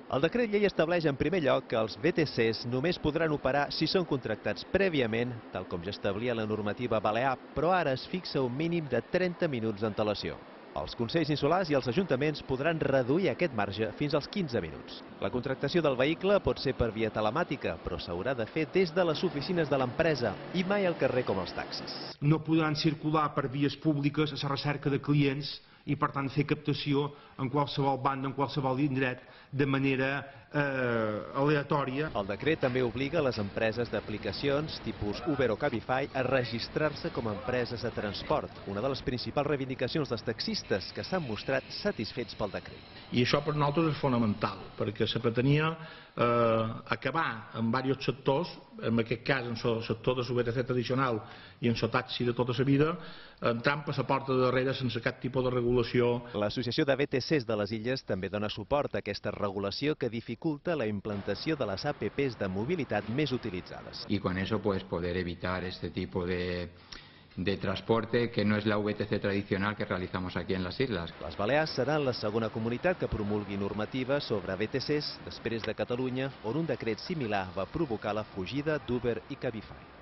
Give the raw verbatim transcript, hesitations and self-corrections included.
El decret llei estableix en primer lloc que els V T Cs només podran operar si són contractats prèviament, tal com ja establia la normativa balear, però ara es fixa un mínim de trenta minuts d'antelació. Els consells insulars i els ajuntaments podran reduir aquest marge fins als quinze minuts. La contractació del vehicle pot ser per via telemàtica, però s'haurà de fer des de les oficines de l'empresa i mai al carrer com els taxis. No podran circular per vies públiques a la recerca de clients i per tant fer captació en qualsevol banda, en qualsevol indret, de manera eh, aleatòria. El decret també obliga les empreses d'aplicacions tipus Uber o Cabify a registrar-se com a empreses de transport, una de les principals reivindicacions dels taxistes que s'han mostrat satisfets pel decret. I això per nosaltres és fonamental, perquè se pretenia eh, acabar en diversos sectors, en aquest cas en el sector de la V T C tradicional i en el taxi de tota la vida, entrant per la porta de darrere sense cap tipus de regulació. L'Associació de V T Cs de les Illes també dona suport a aquesta regulació que dificulta la implantació de les A P Ps de mobilitat més utilitzades. Y con eso pues poder evitar este tipo de, de transporte que no es la V T C tradicional que realizamos aquí en las islas. Les Balears seran la segona comunitat que promulgui normativa sobre V T Cs després de Catalunya, on un decret similar va provocar la fugida d'Uber i Cabify.